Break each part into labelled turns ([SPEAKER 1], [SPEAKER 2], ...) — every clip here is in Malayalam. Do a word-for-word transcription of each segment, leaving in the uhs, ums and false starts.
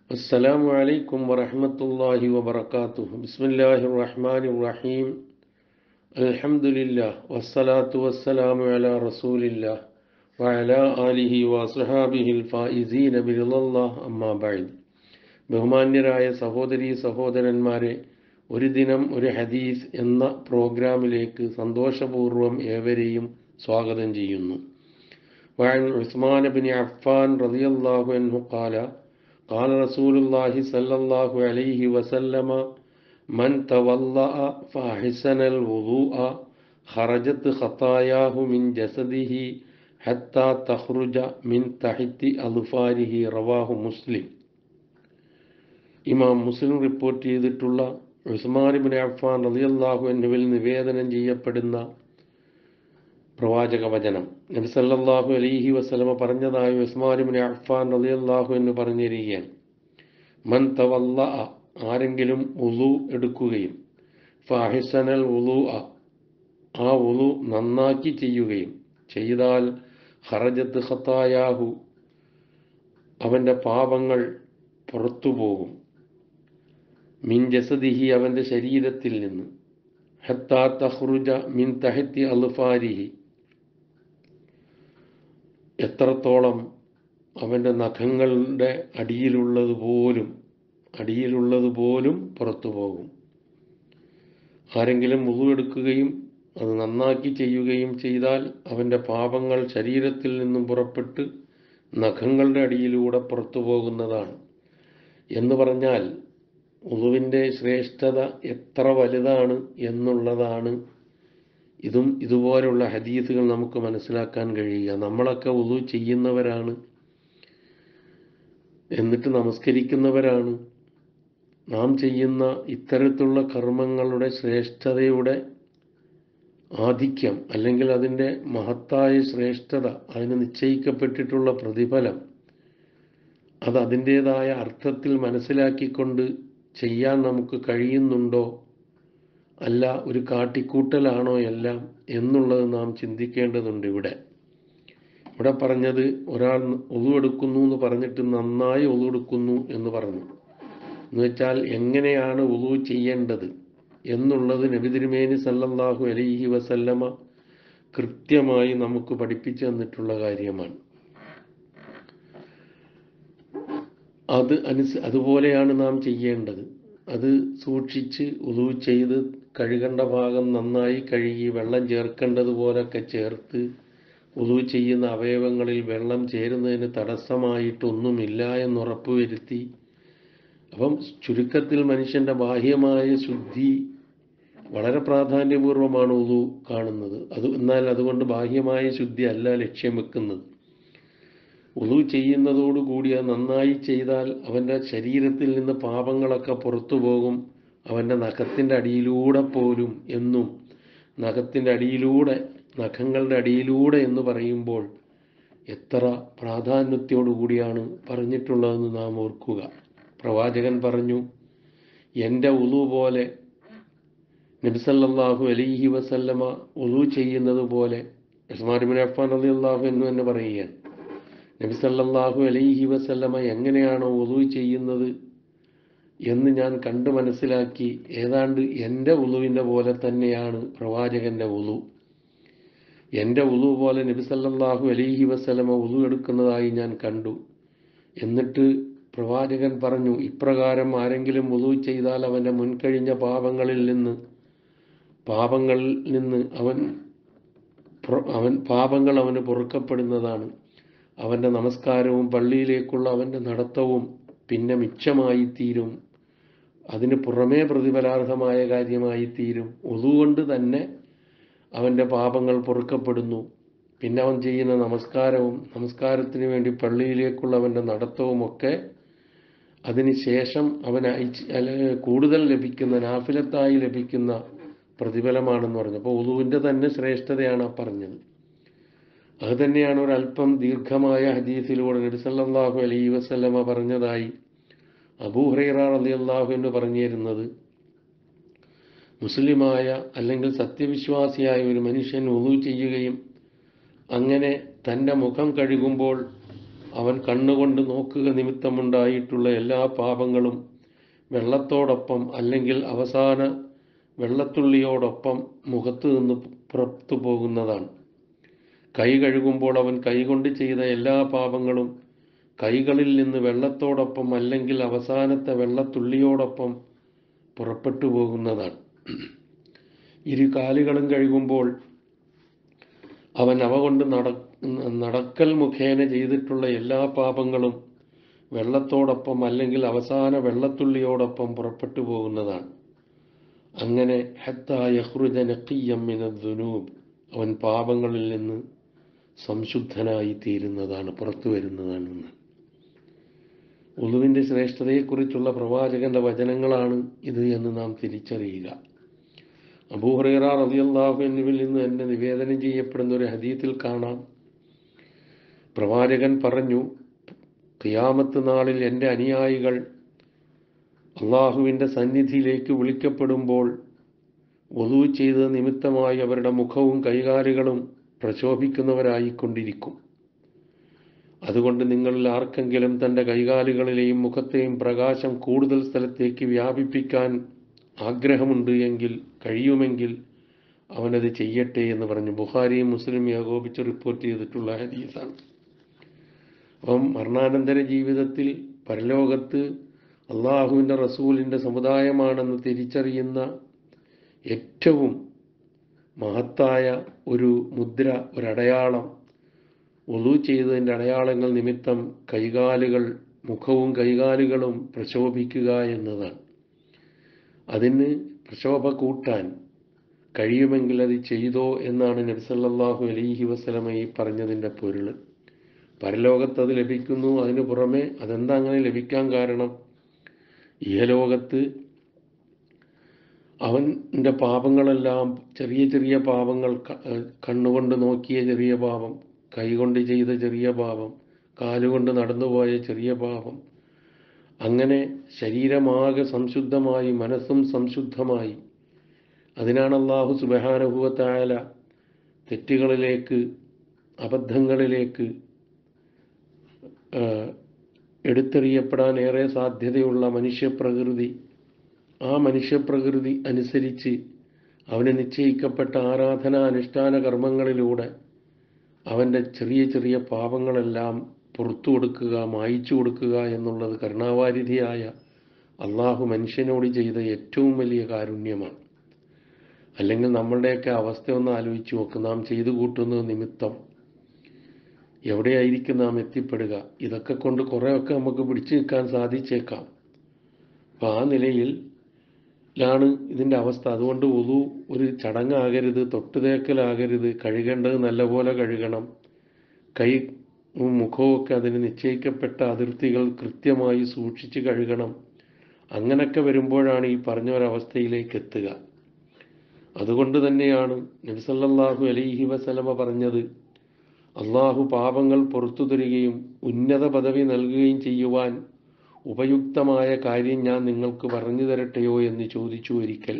[SPEAKER 1] السلام عليكم ورحمة الله وبركاته. بسم الله الرحمن الرحيم. الحمد لله والصلاة والسلام على رسول الله وعلى آله وصحابه الفائزين برضا الله أما بعد. ബഹുമാന്യരായ സഹോദരീ സഹോദരന്മാരെ, ഒരു ദിനം ഒരു ഹദീസ് എന്ന പ്രോഗ്രാമിലേക്ക് സന്തോഷപൂർവ്വം ഏവരെയും സ്വാഗതം ചെയ്യുന്നു. وعن عثمان بن عفان رضي الله عنه قال قال رسول الله صلى الله عليه وسلم من تولأ فأحسن الوضوء خرجت خطاياه من جسده حتى تخرج من تحت أظفاره رواه مسلم. ഇമാം മുസ്ലിം റിപ്പോർട്ട് ചെയ്തിട്ടുള്ള ഉസ്മാൻ ഇബ്നു അഫ്ഫാൻ റളിയല്ലാഹു അൻഹുവിൽ നിവേദനം ചെയ്യപ്പെടുന്ന പ്രവാചക വചനം. നബി സല്ലല്ലാഹു അലൈഹി വസല്ലമ പറഞ്ഞതായി ഉസ്മാൻ ഇബ്നു അഫ്ഫാൻ റളിയല്ലാഹു അൻഹു പറഞ്ഞിരിക്കുകയാണ്. മൻ തവല്ലഅ, ആരെങ്കിലും വുളു എടുക്കുകയും ഫഅഹ്സനൽ വുളുഅ, ആ വുളു നന്നാക്കി ചെയ്യുകയും ചെയ്താൽ ഖറജത്ത് ഖതായാഹു, അവൻ്റെ പാപങ്ങൾ പുറത്തു പോകും, മിൻ ജസദിഹി, അവൻ്റെ ശരീരത്തിൽ നിന്ന്, ഹത്താ തഖ്റുജ മിൻ തഹത്തി അൽഫാരിഹി, എത്രത്തോളം അവൻ്റെ നഖങ്ങളുടെ അടിയിലുള്ളതുപോലും അടിയിലുള്ളതുപോലും പുറത്തു പോകും. ആരെങ്കിലും വുളു എടുക്കുകയും അത് നന്നാക്കി ചെയ്യുകയും ചെയ്താൽ അവൻ്റെ പാപങ്ങൾ ശരീരത്തിൽ നിന്നും പുറപ്പെട്ട് നഖങ്ങളുടെ അടിയിലൂടെ പുറത്തു പോകുന്നതാണ്. എന്ന് പറഞ്ഞാൽ വുളുവിൻ്റെ ശ്രേഷ്ഠത എത്ര വലുതാണ് എന്നുള്ളതാണ് ഇതും ഇതുപോലുള്ള ഹദീസുകൾ നമുക്ക് മനസ്സിലാക്കാൻ കഴിയുക. നമ്മളൊക്കെ വുളു ചെയ്യുന്നവരാണ്, എന്നിട്ട് നമസ്കരിക്കുന്നവരാണ്. നാം ചെയ്യുന്ന ഇത്തരത്തിലുള്ള കർമ്മങ്ങളുടെ ശ്രേഷ്ഠതയുടെ ആധിക്യം, അല്ലെങ്കിൽ അതിൻ്റെ മഹത്തായ ശ്രേഷ്ഠത, അതിന് നിശ്ചയിക്കപ്പെട്ടിട്ടുള്ള പ്രതിഫലം, അത് അതിൻ്റേതായ അർത്ഥത്തിൽ മനസ്സിലാക്കിക്കൊണ്ട് ചെയ്യാൻ നമുക്ക് കഴിയുന്നുണ്ടോ, അല്ല ഒരു കാട്ടിക്കൂട്ടലാണോ എല്ലാം എന്നുള്ളത് നാം ചിന്തിക്കേണ്ടതുണ്ട്. ഇവിടെ ഇവിടെ പറഞ്ഞത് ഒരാൾ ഒളു എടുക്കുന്നു എന്ന് പറഞ്ഞിട്ട് നന്നായി ഒളു എടുക്കുന്നു എന്ന് പറഞ്ഞു. എന്ന് വെച്ചാൽ എങ്ങനെയാണ് ഒളു ചെയ്യേണ്ടത് എന്നുള്ളത് നബി തിരുമേനി സല്ലല്ലാഹു അലൈഹി വസല്ലമ കൃത്യമായി നമുക്ക് പഠിപ്പിച്ചു തന്നിട്ടുള്ള കാര്യമാണ്. അത് അനുസ അതുപോലെയാണ് നാം ചെയ്യേണ്ടത്. അത് സൂക്ഷിച്ച് വുളു ചെയ്ത് കഴുകേണ്ട ഭാഗം നന്നായി കഴുകി വെള്ളം ചേർക്കേണ്ടതുപോലൊക്കെ ചേർത്ത് വുളു ചെയ്യുന്ന അവയവങ്ങളിൽ വെള്ളം ചേരുന്നതിന് തടസ്സമായിട്ടൊന്നുമില്ല എന്നുറപ്പ് വരുത്തി. അപ്പം ചുരുക്കത്തിൽ മനുഷ്യൻ്റെ ബാഹ്യമായ ശുദ്ധി വളരെ പ്രാധാന്യപൂർവമാണ് വുളു കാണുന്നത്. അത് എന്നാൽ അതുകൊണ്ട് ബാഹ്യമായ ശുദ്ധി അല്ല ലക്ഷ്യം വെക്കുന്നത്. വുളു ചെയ്യുന്നതോടുകൂടി അത് നന്നായി ചെയ്താൽ അവൻ്റെ ശരീരത്തിൽ നിന്ന് പാപങ്ങളൊക്കെ പുറത്തു പോകും. അവൻ്റെ നഖത്തിൻ്റെ അടിയിലൂടെ പോലും എന്നും, നഖത്തിൻ്റെ അടിയിലൂടെ, നഖങ്ങളുടെ അടിയിലൂടെ എന്ന് പറയുമ്പോൾ എത്ര പ്രാധാന്യത്തോടു കൂടിയാണ് പറഞ്ഞിട്ടുള്ളതെന്ന് നാം ഓർക്കുക. പ്രവാചകൻ പറഞ്ഞു, എൻ്റെ വുളു പോലെ, നബി സല്ലല്ലാഹു അലൈഹി വസല്ലമ വുളു ചെയ്യുന്നത് പോലെ, ഉസ്മാൻ ഇബ്നു അഫ്ഫാൻ റളിയല്ലാഹു അൻഹു എന്ന് പറയുകയാണ്, നബി സല്ലല്ലാഹു അലൈഹി വസല്ലമ എങ്ങനെയാണോ വുളു ചെയ്യുന്നത് എന്ന് ഞാൻ കണ്ടു മനസ്സിലാക്കി. ഏതാണ്ട് എൻ്റെ വുളുവിൻ്റെ പോലെ തന്നെയാണ് പ്രവാചകൻ്റെ വുളു. എൻ്റെ വുളു പോലെ നബി സല്ലല്ലാഹു അലൈഹി വസല്ലമ വുളു എടുക്കുന്നതായി ഞാൻ കണ്ടു. എന്നിട്ട് പ്രവാചകൻ പറഞ്ഞു, ഇപ്രകാരം ആരെങ്കിലും വുളു ചെയ്താൽ അവൻ്റെ മുൻകഴിഞ്ഞ പാപങ്ങളിൽ നിന്ന് പാപങ്ങളിൽ നിന്ന് അവൻ അവൻ പാപങ്ങൾ അവന് പൊറുക്കപ്പെടുന്നതാണ്. അവൻ്റെ നമസ്കാരവും പള്ളിയിലേക്കുള്ള അവൻ്റെ നടത്തവും പിന്നെ മിച്ചമായി തീരും. അതിന് പുറമേ പ്രതിഫലാർഹമായ കാര്യമായി തീരും. വുളു കൊണ്ട് തന്നെ അവൻ്റെ പാപങ്ങൾ പൊറുക്കപ്പെടുന്നു. പിന്നെ അവൻ ചെയ്യുന്ന നമസ്കാരവും നമസ്കാരത്തിന് വേണ്ടി പള്ളിയിലേക്കുള്ള അവൻ്റെ നടത്തവും ഒക്കെ അതിന് ശേഷം അവൻ കൂടുതൽ ലഭിക്കുന്ന, നാഫിലത്തായി ലഭിക്കുന്ന പ്രതിഫലമാണെന്ന് പറഞ്ഞു. അപ്പോൾ വുളുവിൻ്റെ തന്നെ ശ്രേഷ്ഠതയാണ് പറഞ്ഞത്. അത് തന്നെയാണ് ഒരല്പം ദീർഘമായ ഹദീസിലൂടെ നബി സല്ലല്ലാഹു അലൈഹി വസല്ലമ പറഞ്ഞതായി അബൂ ഹുറൈറ റളിയല്ലാഹു അൻഹു പറഞ്ഞു തരുന്നത്. മുസ്ലിമായ അല്ലെങ്കിൽ സത്യവിശ്വാസിയായ ഒരു മനുഷ്യൻ വുളു ചെയ്യുകയും അങ്ങനെ തൻ്റെ മുഖം കഴുകുമ്പോൾ അവൻ കണ്ണുകൊണ്ട് നോക്കുക നിമിത്തമുണ്ടായിട്ടുള്ള എല്ലാ പാപങ്ങളും വെള്ളത്തോടൊപ്പം അല്ലെങ്കിൽ അവസാന വെള്ളത്തുള്ളിയോടൊപ്പം മുഖത്തു നിന്ന് പുറത്തു പോകുന്നതാണ്. കൈ കഴുകുമ്പോൾ അവൻ കൈകൊണ്ട് ചെയ്ത എല്ലാ പാപങ്ങളും കൈകളിൽ നിന്ന് വെള്ളത്തോടൊപ്പം അല്ലെങ്കിൽ അവസാനത്തെ വെള്ളത്തുള്ളിയോടൊപ്പം പുറപ്പെട്ടു പോകുന്നതാണ്. ഇരു കാലുകളും കഴുകുമ്പോൾ അവൻ അവ കൊണ്ട് നട നടക്കൽ മുഖേന ചെയ്തിട്ടുള്ള എല്ലാ പാപങ്ങളും വെള്ളത്തോടൊപ്പം അല്ലെങ്കിൽ അവസാന വെള്ളത്തുള്ളിയോടൊപ്പം പുറപ്പെട്ടു പോകുന്നതാണ്. അങ്ങനെ ഹത്താ യഖ്റുജ നഖിയ്യം മിനദ്ദുനൂബ്, അവൻ പാപങ്ങളിൽ നിന്ന് സംശുദ്ധനായി തീരുന്നതാണ്, പുറത്തു വരുന്നതാണ്. വുളുവിൻ്റെ ശ്രേഷ്ഠതയെക്കുറിച്ചുള്ള പ്രവാചകന്റെ വചനങ്ങളാണ് ഇത് എന്ന് നാം തിരിച്ചറിയുക. അബൂ ഹുറൈറ റളിയല്ലാഹു അൻഹുവിൽ നിന്ന് എന്നെ നിവേദനം ചെയ്യപ്പെടുന്ന ഒരു ഹദീസിൽ കാണാം, പ്രവാചകൻ പറഞ്ഞു, ഖിയാമത്ത് നാളിൽ എൻ്റെ അനുയായികൾ അള്ളാഹുവിൻ്റെ സന്നിധിയിലേക്ക് വിളിക്കപ്പെടുമ്പോൾ വുളു ചെയ്ത നിമിത്തമായി അവരുടെ മുഖവും കൈകാലുകളും പ്രശോഭിക്കുന്നവരായിക്കൊണ്ടിരിക്കും. അതുകൊണ്ട് നിങ്ങളിൽ ആർക്കെങ്കിലും തൻ്റെ കൈകാലുകളിലെയും മുഖത്തെയും പ്രകാശം കൂടുതൽ സ്ഥലത്തേക്ക് വ്യാപിപ്പിക്കാൻ ആഗ്രഹമുണ്ട് എങ്കിൽ, കഴിയുമെങ്കിൽ അവനത് ചെയ്യട്ടെ എന്ന് പറഞ്ഞു. ബുഖാരിയും മുസ്ലിം ഏകോപിച്ച് റിപ്പോർട്ട് ചെയ്തിട്ടുള്ള ഹദീസാണ്. അപ്പം മരണാനന്തര ജീവിതത്തിൽ പരലോകത്ത് അള്ളാഹുവിൻ്റെ റസൂലിൻ്റെ സമുദായമാണെന്ന് തിരിച്ചറിയുന്ന ഏറ്റവും മഹത്തായ ഒരു മുദ്ര, ഒരടയാളം, വുളു ചെയ്തതിൻ്റെ അടയാളങ്ങൾ നിമിത്തം കൈകാലുകൾ, മുഖവും കൈകാലുകളും പ്രശോഭിക്കുക എന്നതാണ്. അതിന് പ്രശോഭ കൂട്ടാൻ കഴിയുമെങ്കിൽ അത് ചെയ്തോ എന്നാണ് നബി സല്ലല്ലാഹു അലൈഹി വസല്ലമ ഈ പറഞ്ഞതിൻ്റെ പൊരുൾ. പരലോകത്ത് അത് ലഭിക്കുന്നു. അതിനു പുറമെ അതെന്താ അങ്ങനെ ലഭിക്കാൻ കാരണം? ഇഹലോകത്ത് അവൻ്റെ പാപങ്ങളെല്ലാം, ചെറിയ ചെറിയ പാപങ്ങൾ, കണ്ണുകൊണ്ട് നോക്കിയ ചെറിയ പാപം, കൈകൊണ്ട് ചെയ്ത ചെറിയ പാപം, കാലുകൊണ്ട് നടന്നുപോയ ചെറിയ പാപം, അങ്ങനെ ശരീരമാകെ സംശുദ്ധമായി മനസ്സും സംശുദ്ധമായി. അതിനാണ് അല്ലാഹു സുബ്ഹാനഹു വ തആല തെറ്റുകളിലേക്ക്, അബദ്ധങ്ങളിലേക്ക് എടുത്തെറിയപ്പെടാൻ ഏറെ സാധ്യതയുള്ള മനുഷ്യപ്രകൃതി, ആ മനുഷ്യപ്രകൃതി അനുസരിച്ച് അവന് നിശ്ചയിക്കപ്പെട്ട ആരാധന അനുഷ്ഠാന കർമ്മങ്ങളിലൂടെ അവൻ്റെ ചെറിയ ചെറിയ പാപങ്ങളെല്ലാം പുറത്തു കൊടുക്കുക, മായിച്ചു കൊടുക്കുക എന്നുള്ളത് കരുണാവാരിധിയായ അള്ളാഹു മനുഷ്യനോട് ചെയ്ത ഏറ്റവും വലിയ കാരുണ്യമാണ്. അല്ലെങ്കിൽ നമ്മളുടെയൊക്കെ അവസ്ഥ ഒന്ന് ആലോചിച്ച് നോക്ക്. നാം ചെയ്തു കൂട്ടുന്ന നിമിത്തം എവിടെയായിരിക്കും നാം എത്തിപ്പെടുക? ഇതൊക്കെ കൊണ്ട് കുറേയൊക്കെ നമുക്ക് പിടിച്ചു നിൽക്കാൻ സാധിച്ചേക്കാം. അപ്പം ആ നിലയിൽ ാണ് ഇതിൻ്റെ അവസ്ഥ. അതുകൊണ്ട് വുളു ഒരു ചടങ്ങാകരുത്, തൊട്ടുതേക്കലാകരുത്. കഴുകേണ്ടത് നല്ലപോലെ കഴുകണം. കൈ മുഖമൊക്കെ അതിന് നിശ്ചയിക്കപ്പെട്ട അതിർത്തികൾ കൃത്യമായി സൂക്ഷിച്ച് കഴുകണം. അങ്ങനെയൊക്കെ വരുമ്പോഴാണ് ഈ പറഞ്ഞ ഒരവസ്ഥയിലേക്ക് എത്തുക. അതുകൊണ്ട് തന്നെയാണ് നബി സല്ലല്ലാഹു അലൈഹി വസല്ലമ പറഞ്ഞത്, അള്ളാഹു പാപങ്ങൾ പുറത്തു തരികയും ഉന്നത പദവി നൽകുകയും ചെയ്യുവാൻ ഉപയുക്തമായ കാര്യം ഞാൻ നിങ്ങൾക്ക് പറഞ്ഞു തരട്ടെയോ എന്ന് ചോദിച്ചു ഒരിക്കൽ.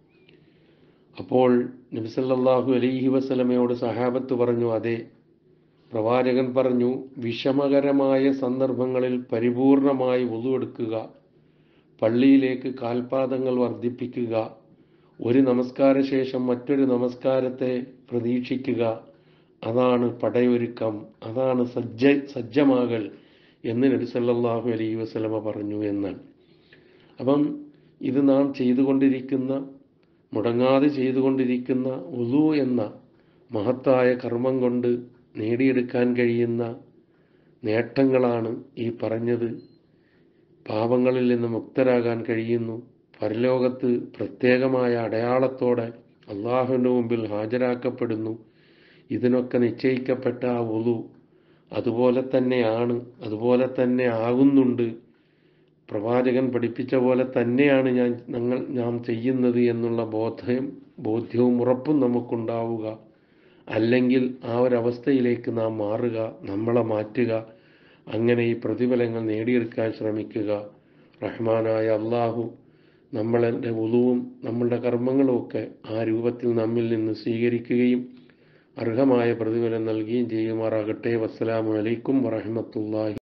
[SPEAKER 1] അപ്പോൾ നബി സല്ലല്ലാഹു അലൈഹി വസല്ലമയോട് സഹാബത്ത് പറഞ്ഞു, അതെ. പ്രവാചകൻ പറഞ്ഞു, വിഷമകരമായ സന്ദർഭങ്ങളിൽ പരിപൂർണമായി വുളു എടുക്കുക, പള്ളിയിലേക്ക് കാൽപാദങ്ങൾ വർദ്ധിപ്പിക്കുക, ഒരു നമസ്കാര ശേഷം മറ്റൊരു നമസ്കാരത്തെ പ്രതീക്ഷിക്കുക, അതാണ് പടയൊരുക്കം, അതാണ് സജ്ജ സജ്ജമാകൽ എന്ന് നബി സല്ലല്ലാഹു അലൈഹി വസല്ലമ പറഞ്ഞു എന്നാണ്. അപ്പം ഇത് നാം ചെയ്തുകൊണ്ടിരിക്കുന്ന, മുടങ്ങാതെ ചെയ്തുകൊണ്ടിരിക്കുന്ന വുളു എന്ന മഹത്തായ കർമ്മം കൊണ്ട് നേടിയെടുക്കാൻ കഴിയുന്ന നേട്ടങ്ങളാണ് ഈ പറഞ്ഞത്. പാപങ്ങളിൽ നിന്ന് മുക്തരാകാൻ കഴിയുന്നു. പരലോകത്ത് പ്രത്യേകമായ അടയാളത്തോടെ അള്ളാഹുവിൻ്റെ മുമ്പിൽ ഹാജരാക്കപ്പെടുന്നു. ഇതിനൊക്കെ നിശ്ചയിക്കപ്പെട്ട ആ വുളു അതുപോലെ തന്നെയാണ്, അതുപോലെ തന്നെ ആകുന്നുണ്ട്. പ്രവാചകൻ പഠിപ്പിച്ച പോലെ തന്നെയാണ് ഞാൻ ഞങ്ങൾ നാം ചെയ്യുന്നത് എന്നുള്ള ബോധം ബോധ്യവും ഉറപ്പും നമുക്കുണ്ടാവുക. അല്ലെങ്കിൽ ആ ഒരവസ്ഥയിലേക്ക് നാം മാറുക, നമ്മളെ മാറ്റുക, അങ്ങനെ ഈ പ്രതിഫലങ്ങൾ നേടിയെടുക്കാൻ ശ്രമിക്കുക. റഹ്മാനായ അള്ളാഹു നമ്മളുടെ വുളുവും നമ്മളുടെ കർമ്മങ്ങളുമൊക്കെ ആ രൂപത്തിൽ നമ്മിൽ നിന്ന് സ്വീകരിക്കുകയും അർഹമായ പ്രതിഫലം നൽകുകയും ചെയ്യുമാറാകട്ടെ. വസ്സലാമു അലൈക്കും വറഹ്മത്തുള്ളാഹി